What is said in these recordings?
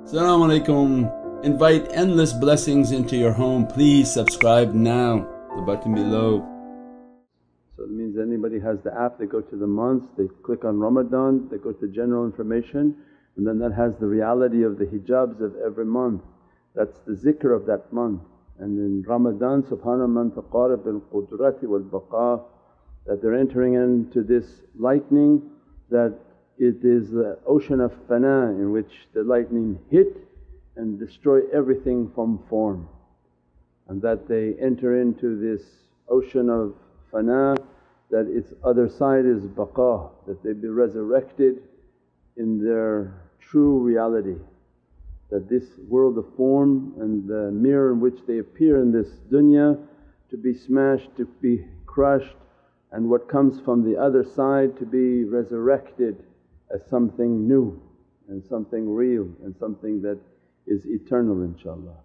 Assalamu alaikum. Invite endless blessings into your home. Please subscribe now, the button below. So it means anybody has the app, they go to the months, they click on Ramadan, they go to general information, and then that has the reality of the hijabs of every month. That's the zikr of that month. And in Ramadan, subhana man taqara bil qudrati wal baqa, that they're entering into this lightning, that it is the ocean of fana in which the lightning hit and destroy everything from form. And that they enter into this ocean of fana, that its other side is baqa, that they be resurrected in their true reality. That this world of form and the mirror in which they appear in this dunya, to be smashed, to be crushed, and what comes from the other side to be resurrected as something new and something real and something that is eternal, inshaAllah.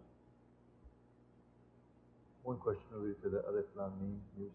One question related to the Alif Lam Mim used.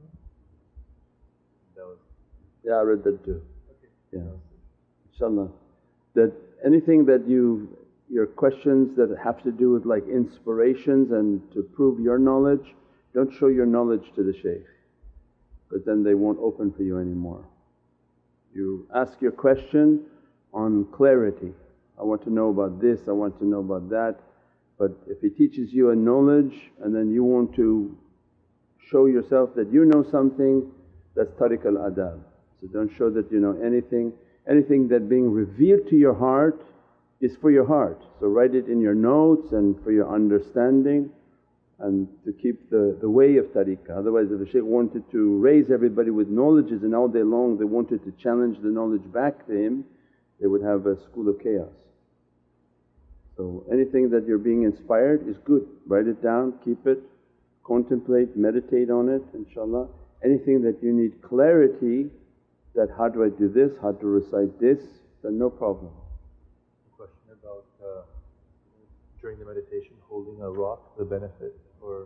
That was… Yeah, I read that too. Okay. Yeah, inshaAllah. That anything that your questions that have to do with like inspirations and to prove your knowledge, don't show your knowledge to the shaykh, because then they won't open for you anymore. You ask your question on clarity, I want to know about this, I want to know about that. But if he teaches you a knowledge and then you want to show yourself that you know something, that's tariq al-adab. So don't show that you know anything. Anything that being revealed to your heart is for your heart. So write it in your notes and for your understanding and to keep the way of tariqah. Otherwise if the shaykh wanted to raise everybody with knowledges and all day long they wanted to challenge the knowledge back to him, they would have a school of chaos. So anything that you're being inspired is good, write it down, keep it, contemplate, meditate on it, inshaAllah. Anything that you need clarity, that how do I do this, how to recite this, then no problem. Question about during the meditation holding a rock, the benefit or…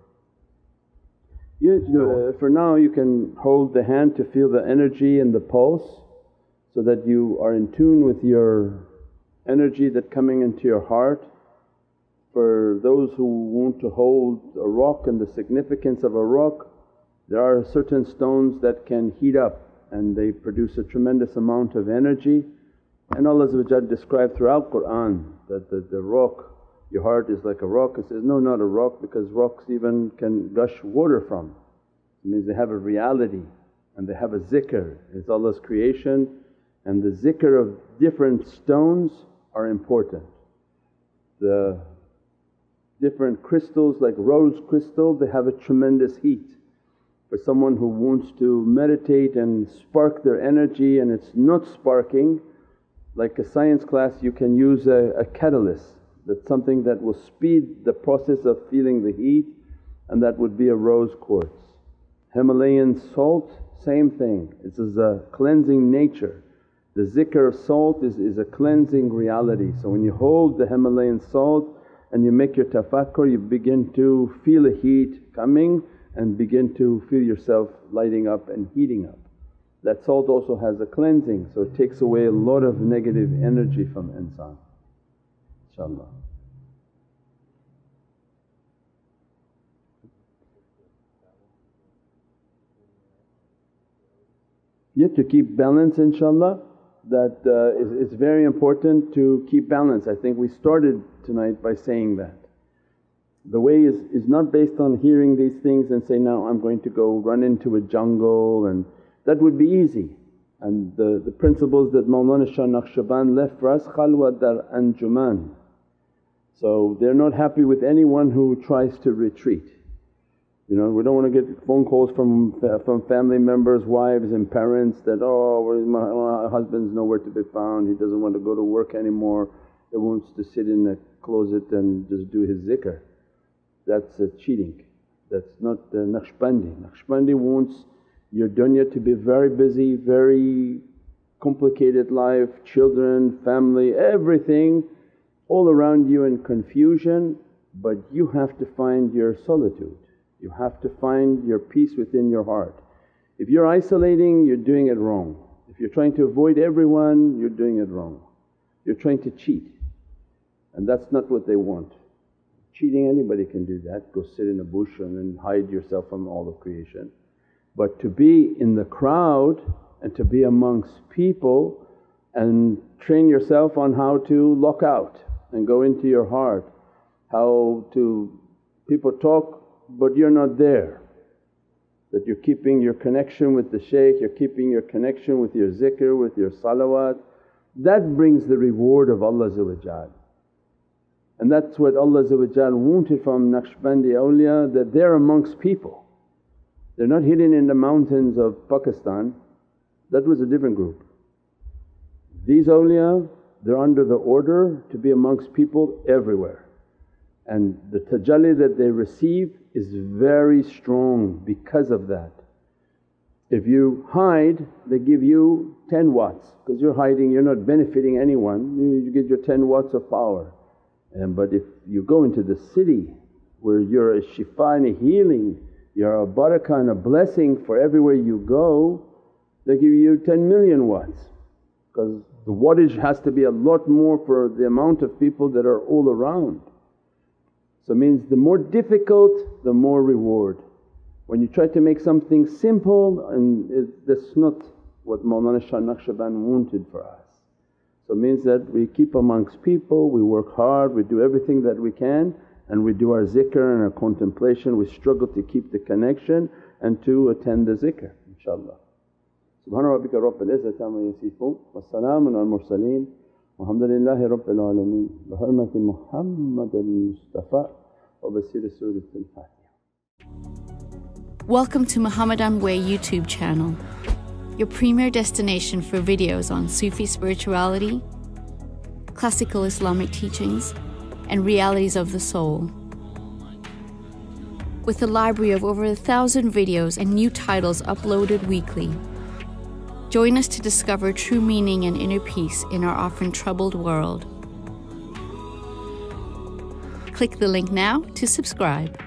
Yeah, for now you can hold the hand to feel the energy and the pulse, so that you are in tune with your energy that coming into your heart. For those who want to hold a rock and the significance of a rock, there are certain stones that can heat up and they produce a tremendous amount of energy. And Allah described throughout Qur'an that the rock, your heart is like a rock. It says, no, not a rock, because rocks even can gush water from. It means they have a reality and they have a zikr. It's Allah's creation, and the zikr of different stones are important. The different crystals like rose crystal, they have a tremendous heat. For someone who wants to meditate and spark their energy and it's not sparking, like a science class you can use a catalyst, that's something that will speed the process of feeling the heat, and that would be a rose quartz. Himalayan salt, same thing, it's a cleansing nature. The zikr of salt is a cleansing reality. So when you hold the Himalayan salt and you make your tafakkur, you begin to feel a heat coming and begin to feel yourself lighting up and heating up. That salt also has a cleansing, so it takes away a lot of negative energy from insan, inshaAllah. Yeah, to keep balance, inshaAllah. That it's very important to keep balance. I think we started tonight by saying that. The way is not based on hearing these things and say, now I'm going to go run into a jungle, and that would be easy. And the principles that Mawlana Shah Naqshband left for us, khalwa dar anjuman. So they're not happy with anyone who tries to retreat. You know, we don't want to get phone calls from family members, wives and parents that, oh, my husband's nowhere to be found, he doesn't want to go to work anymore, he wants to sit in a closet and just do his zikr. That's cheating, that's not Naqshbandi. Naqshbandi wants your dunya to be very busy, very complicated life, children, family, everything all around you in confusion, but you have to find your solitude. You have to find your peace within your heart. If you're isolating, you're doing it wrong. If you're trying to avoid everyone, you're doing it wrong. You're trying to cheat. And and that's not what they want. Cheating, anybody can do that, go sit in a bush and then hide yourself from all of creation. But to be in the crowd and to be amongst people and train yourself on how to lock out and go into your heart, how to… people talk but you're not there, that you're keeping your connection with the shaykh, you're keeping your connection with your zikr, with your salawat. That brings the reward of Allah. And that's what Allah wanted from Naqshbandi awliya, that they're amongst people. They're not hidden in the mountains of Pakistan, that was a different group. These awliya, they're under the order to be amongst people everywhere. And the tajalli that they receive is very strong because of that. If you hide, they give you 10 watts because you're hiding, you're not benefiting anyone, you get your 10 watts of power. But if you go into the city where you're a shifa and a healing, you're a barakah and a blessing for everywhere you go, they give you 10 million watts because the wattage has to be a lot more for the amount of people that are all around. So it means the more difficult, the more reward. When you try to make something simple, and that's not what Mawlana Shah Naqshband wanted for us. So it means that we keep amongst people, we work hard, we do everything that we can, and we do our zikr and our contemplation. We struggle to keep the connection and to attend the zikr, inshaAllah. Subhana rabbika rabbil izzati amma yasifoon wa salaamun al mursaleen walhamdulillahi rabbil alameen bi hurmati Muhammad al-Mustafa wa basir Surah al-Fatiha. Welcome to Muhammadan Way YouTube channel, your premier destination for videos on Sufi spirituality, classical Islamic teachings and realities of the soul. With a library of over 1,000 videos and new titles uploaded weekly. Join us to discover true meaning and inner peace in our often troubled world. Click the link now to subscribe.